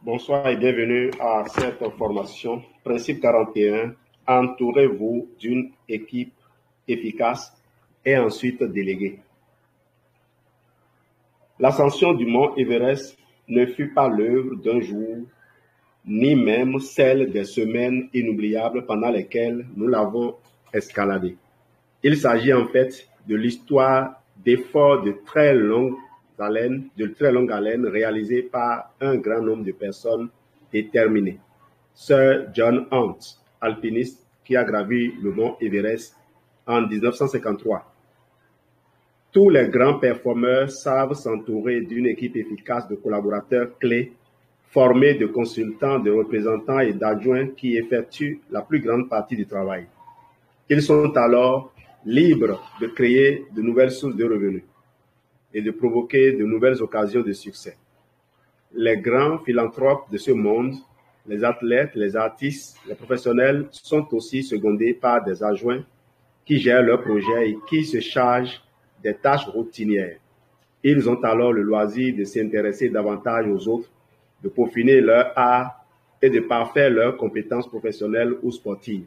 Bonsoir et bienvenue à cette formation. Principe 41, entourez-vous d'une équipe efficace et ensuite déléguée. L'ascension du mont Everest ne fut pas l'œuvre d'un jour, ni même celle des semaines inoubliables pendant lesquelles nous l'avons escaladé. Il s'agit en fait de l'histoire d'efforts de très longue haleine réalisés par un grand nombre de personnes déterminées. Sir John Hunt, alpiniste qui a gravi le mont Everest en 1953. Tous les grands performeurs savent s'entourer d'une équipe efficace de collaborateurs clés, formés de consultants, de représentants et d'adjoints qui effectuent la plus grande partie du travail. Ils sont alors libres de créer de nouvelles sources de revenus et de provoquer de nouvelles occasions de succès. Les grands philanthropes de ce monde, les athlètes, les artistes, les professionnels sont aussi secondés par des adjoints qui gèrent leurs projets et qui se chargent des tâches routinières. Ils ont alors le loisir de s'intéresser davantage aux autres, de peaufiner leur art et de parfaire leurs compétences professionnelles ou sportives.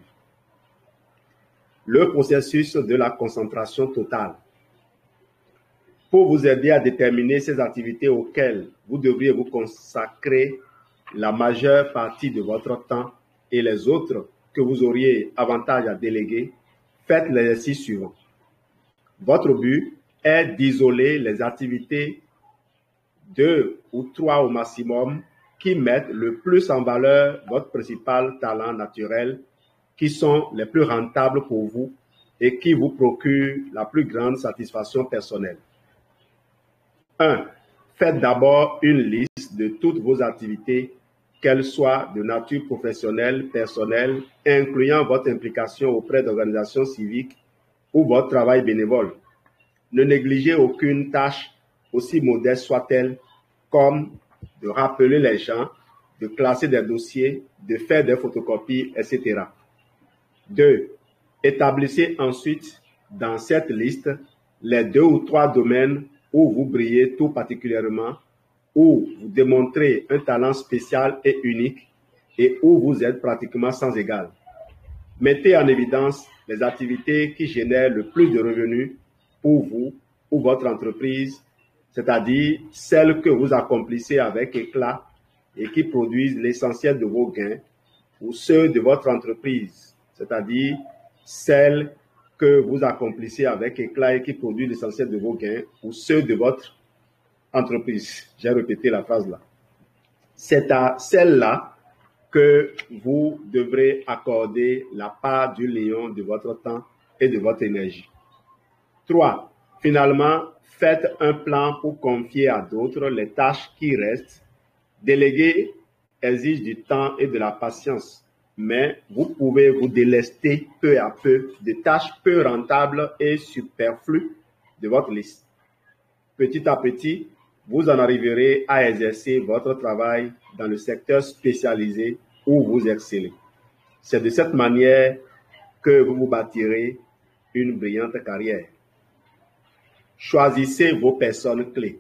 Le processus de la concentration totale. Pour vous aider à déterminer ces activités auxquelles vous devriez vous consacrer la majeure partie de votre temps et les autres que vous auriez avantage à déléguer, faites l'exercice suivant. Votre but est d'isoler les activités 2 ou 3 au maximum qui mettent le plus en valeur votre principal talent naturel, qui sont les plus rentables pour vous et qui vous procurent la plus grande satisfaction personnelle. 1. Faites d'abord une liste de toutes vos activités, qu'elles soient de nature professionnelle, personnelle, incluant votre implication auprès d'organisations civiques ou votre travail bénévole. Ne négligez aucune tâche, aussi modeste soit-elle, comme de rappeler les gens, de classer des dossiers, de faire des photocopies, etc. 2. Établissez ensuite dans cette liste les 2 ou 3 domaines où vous brillez tout particulièrement, où vous démontrez un talent spécial et unique et où vous êtes pratiquement sans égal. Mettez en évidence les activités qui génèrent le plus de revenus pour vous ou votre entreprise, c'est-à-dire celles que vous accomplissez avec éclat et qui produisent l'essentiel de vos gains, ou ceux de votre entreprise, c'est-à-dire celles que vous accomplissez avec éclat et qui produisent l'essentiel de vos gains, ou ceux de votre entreprise. J'ai répété la phrase là. C'est à celle-là que vous devrez accorder la part du lion de votre temps et de votre énergie. 3. Finalement, faites un plan pour confier à d'autres les tâches qui restent. Déléguer exige du temps et de la patience, mais vous pouvez vous délester peu à peu des tâches peu rentables et superflues de votre liste. Petit à petit, vous en arriverez à exercer votre travail dans le secteur spécialisé où vous excellez. C'est de cette manière que vous vous bâtirez une brillante carrière. Choisissez vos personnes clés.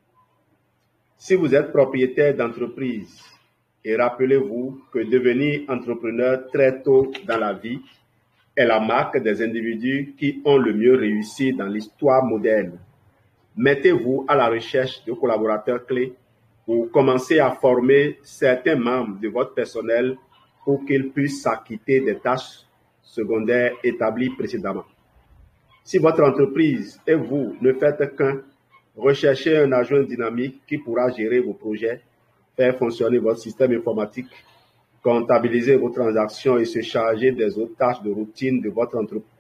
Si vous êtes propriétaire d'entreprise, et rappelez-vous que devenir entrepreneur très tôt dans la vie est la marque des individus qui ont le mieux réussi dans l'histoire moderne. Mettez-vous à la recherche de collaborateurs clés ou commencez à former certains membres de votre personnel pour qu'ils puissent s'acquitter des tâches secondaires établies précédemment. Si votre entreprise et vous ne faites qu'un, recherchez un adjoint dynamique qui pourra gérer vos projets, faire fonctionner votre système informatique, comptabiliser vos transactions et se charger des autres tâches de routine de votre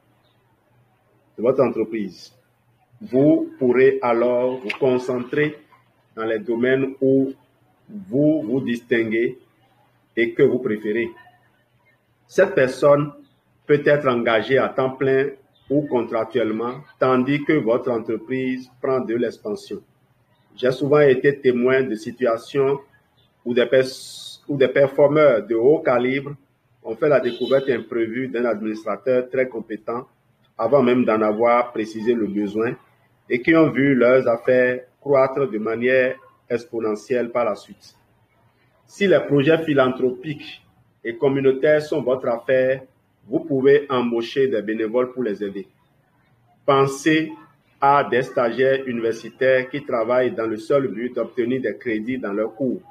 entreprise. Vous pourrez alors vous concentrer dans les domaines où vous vous distinguez et que vous préférez. Cette personne peut être engagée à temps plein ou contractuellement, tandis que votre entreprise prend de l'expansion. J'ai souvent été témoin de situations où des performeurs de haut calibre ont fait la découverte imprévue d'un administrateur très compétent avant même d'en avoir précisé le besoin et qui ont vu leurs affaires croître de manière exponentielle par la suite. Si les projets philanthropiques et communautaires sont votre affaire, vous pouvez embaucher des bénévoles pour les aider. Pensez à des stagiaires universitaires qui travaillent dans le seul but d'obtenir des crédits dans leurs cours.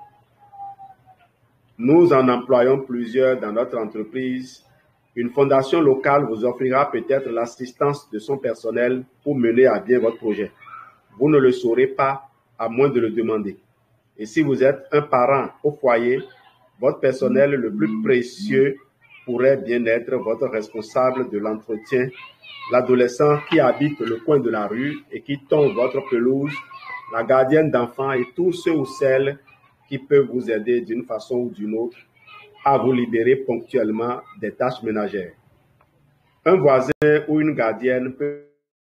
Nous en employons plusieurs dans notre entreprise. Une fondation locale vous offrira peut-être l'assistance de son personnel pour mener à bien votre projet. Vous ne le saurez pas à moins de le demander. Et si vous êtes un parent au foyer, votre personnel le plus précieux pourrait bien être votre responsable de l'entretien, l'adolescent qui habite le coin de la rue et qui tombe votre pelouse, la gardienne d'enfants et tous ceux ou celles qui peuvent vous aider d'une façon ou d'une autre à vous libérer ponctuellement des tâches ménagères. Un voisin ou une gardienne peut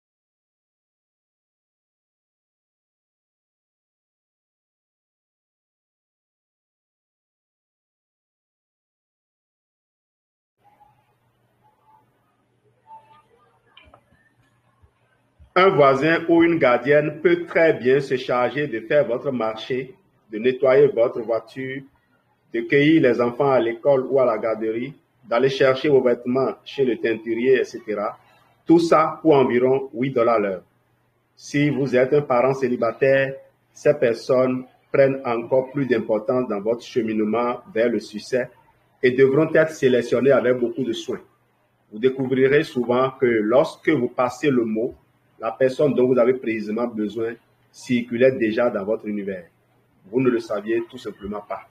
Un voisin ou une gardienne peut très bien se charger de faire votre marché, de nettoyer votre voiture, de cueillir les enfants à l'école ou à la garderie, d'aller chercher vos vêtements chez le teinturier, etc. Tout ça pour environ $8 l'heure. Si vous êtes un parent célibataire, ces personnes prennent encore plus d'importance dans votre cheminement vers le succès et devront être sélectionnées avec beaucoup de soin. Vous découvrirez souvent que lorsque vous passez le mot, la personne dont vous avez précisément besoin circulait déjà dans votre univers. Vous ne le saviez tout simplement pas.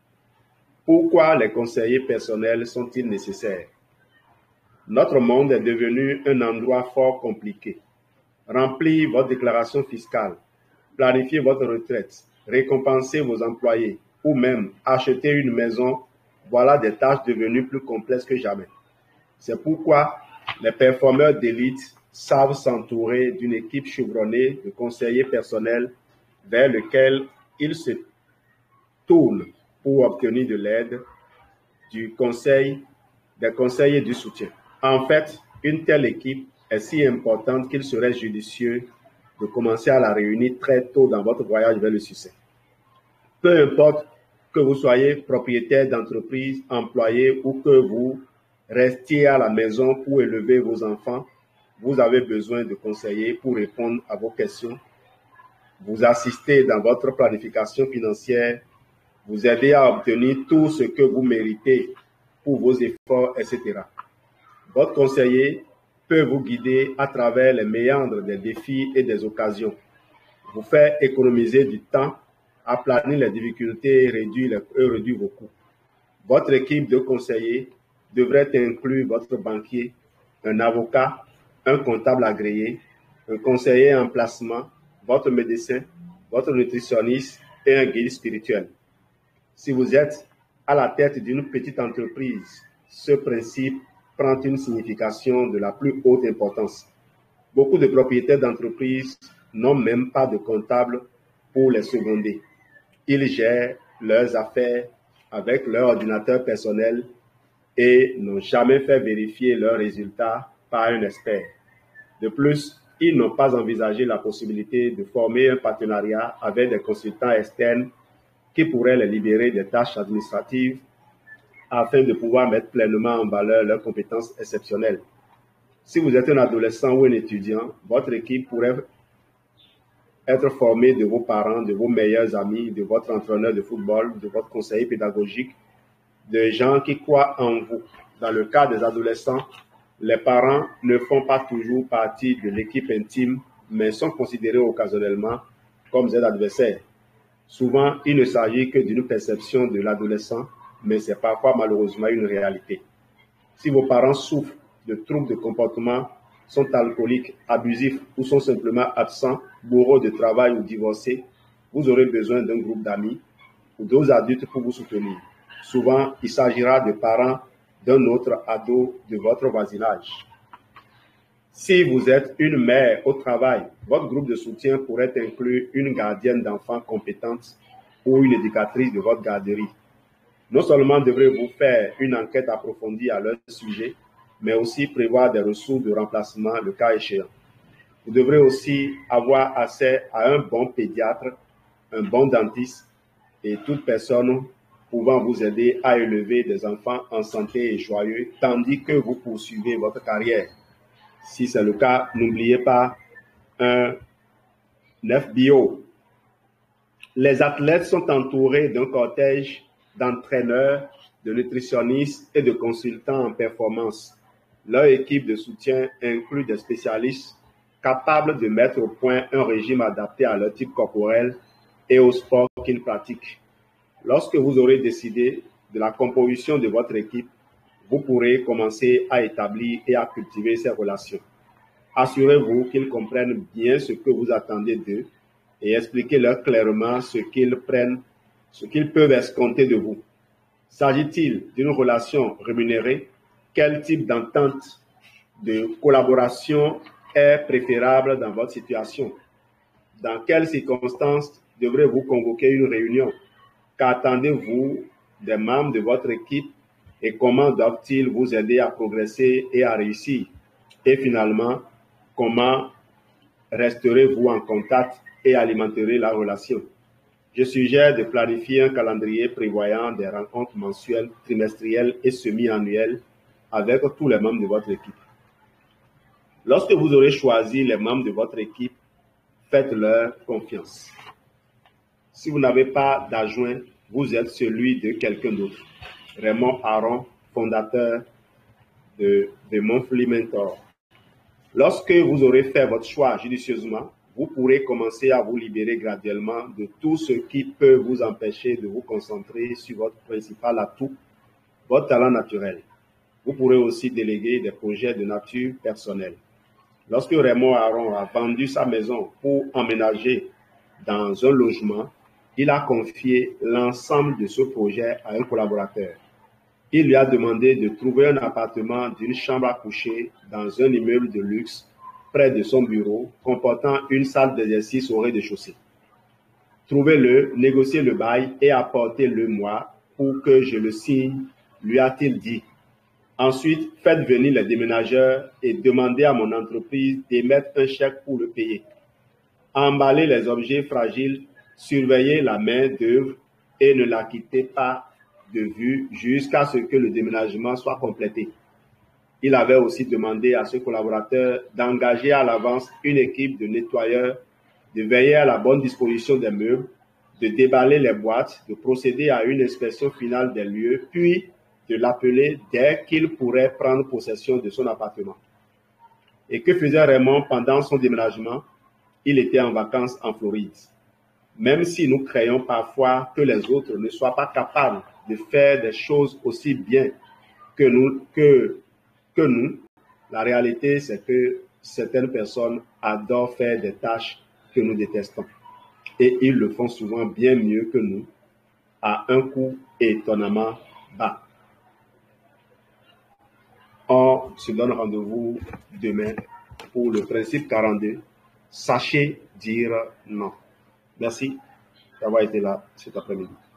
Pourquoi les conseillers personnels sont-ils nécessaires? Notre monde est devenu un endroit fort compliqué. Remplir votre déclaration fiscale, planifier votre retraite, récompenser vos employés ou même acheter une maison, voilà des tâches devenues plus complexes que jamais. C'est pourquoi les performeurs d'élite savent s'entourer d'une équipe chevronnée de conseillers personnels vers lesquels ils se tournent pour obtenir de l'aide, du conseil, des conseils et du soutien. En fait, une telle équipe est si importante qu'il serait judicieux de commencer à la réunir très tôt dans votre voyage vers le succès. Peu importe que vous soyez propriétaire d'entreprise, employé ou que vous restiez à la maison pour élever vos enfants, vous avez besoin de conseillers pour répondre à vos questions, vous assister dans votre planification financière, vous aider à obtenir tout ce que vous méritez pour vos efforts, etc. Votre conseiller peut vous guider à travers les méandres des défis et des occasions, vous faire économiser du temps, aplanir les difficultés et réduire vos coûts. Votre équipe de conseillers devrait inclure votre banquier, un avocat, un comptable agréé, un conseiller en placement, votre médecin, votre nutritionniste et un guide spirituel. Si vous êtes à la tête d'une petite entreprise, ce principe prend une signification de la plus haute importance. Beaucoup de propriétaires d'entreprises n'ont même pas de comptable pour les seconder. Ils gèrent leurs affaires avec leur ordinateur personnel et n'ont jamais fait vérifier leurs résultats par un expert. De plus, ils n'ont pas envisagé la possibilité de former un partenariat avec des consultants externes qui pourraient les libérer des tâches administratives afin de pouvoir mettre pleinement en valeur leurs compétences exceptionnelles. Si vous êtes un adolescent ou un étudiant, votre équipe pourrait être formée de vos parents, de vos meilleurs amis, de votre entraîneur de football, de votre conseiller pédagogique, de gens qui croient en vous. Dans le cas des adolescents, les parents ne font pas toujours partie de l'équipe intime, mais sont considérés occasionnellement comme des adversaires. Souvent, il ne s'agit que d'une perception de l'adolescent, mais c'est parfois malheureusement une réalité. Si vos parents souffrent de troubles de comportement, sont alcooliques, abusifs ou sont simplement absents, bourreaux de travail ou divorcés, vous aurez besoin d'un groupe d'amis ou d'autres adultes pour vous soutenir. Souvent, il s'agira de parents d'un autre ado de votre voisinage. Si vous êtes une mère au travail, votre groupe de soutien pourrait inclure une gardienne d'enfants compétente ou une éducatrice de votre garderie. Non seulement devrez-vous faire une enquête approfondie à leur sujet, mais aussi prévoir des ressources de remplacement le cas échéant. Vous devrez aussi avoir accès à un bon pédiatre, un bon dentiste et toute personne pouvant vous aider à élever des enfants en santé et joyeux, tandis que vous poursuivez votre carrière. Si c'est le cas, n'oubliez pas un FBO. Les athlètes sont entourés d'un cortège d'entraîneurs, de nutritionnistes et de consultants en performance. Leur équipe de soutien inclut des spécialistes capables de mettre au point un régime adapté à leur type corporel et au sport qu'ils pratiquent. Lorsque vous aurez décidé de la composition de votre équipe, vous pourrez commencer à établir et à cultiver ces relations. Assurez-vous qu'ils comprennent bien ce que vous attendez d'eux et expliquez-leur clairement ce qu'ils peuvent escompter de vous. S'agit-il d'une relation rémunérée? Quel type d'entente de collaboration est préférable dans votre situation? Dans quelles circonstances devrez-vous convoquer une réunion? Qu'attendez-vous des membres de votre équipe et comment doivent-ils vous aider à progresser et à réussir? Et finalement, comment resterez-vous en contact et alimenterez la relation? Je suggère de planifier un calendrier prévoyant des rencontres mensuelles, trimestrielles et semi-annuelles avec tous les membres de votre équipe. Lorsque vous aurez choisi les membres de votre équipe, faites-leur confiance. Si vous n'avez pas d'adjoint, vous êtes celui de quelqu'un d'autre. Raymond Aron, fondateur de Monthly Mentor. Lorsque vous aurez fait votre choix judicieusement, vous pourrez commencer à vous libérer graduellement de tout ce qui peut vous empêcher de vous concentrer sur votre principal atout, votre talent naturel. Vous pourrez aussi déléguer des projets de nature personnelle. Lorsque Raymond Aron a vendu sa maison pour emménager dans un logement, il a confié l'ensemble de ce projet à un collaborateur. Il lui a demandé de trouver un appartement d'une chambre à coucher dans un immeuble de luxe près de son bureau, comportant une salle d'exercice au rez-de-chaussée. Trouvez-le, négociez le bail et apportez-le-moi pour que je le signe, lui a-t-il dit. Ensuite, faites venir les déménageurs et demandez à mon entreprise d'émettre un chèque pour le payer. Emballez les objets fragiles, surveillez la main-d'œuvre et ne la quittez pas de vue jusqu'à ce que le déménagement soit complété. Il avait aussi demandé à ce collaborateur d'engager à l'avance une équipe de nettoyeurs, de veiller à la bonne disposition des meubles, de déballer les boîtes, de procéder à une inspection finale des lieux, puis de l'appeler dès qu'il pourrait prendre possession de son appartement. Et que faisait Raymond pendant son déménagement? Il était en vacances en Floride. Même si nous craignons parfois que les autres ne soient pas capables de faire des choses aussi bien que nous, la réalité c'est que certaines personnes adorent faire des tâches que nous détestons. Et ils le font souvent bien mieux que nous, à un coût étonnamment bas. On se donne rendez-vous demain pour le principe 42. Sachez dire non. Merci d'avoir été là cet après-midi.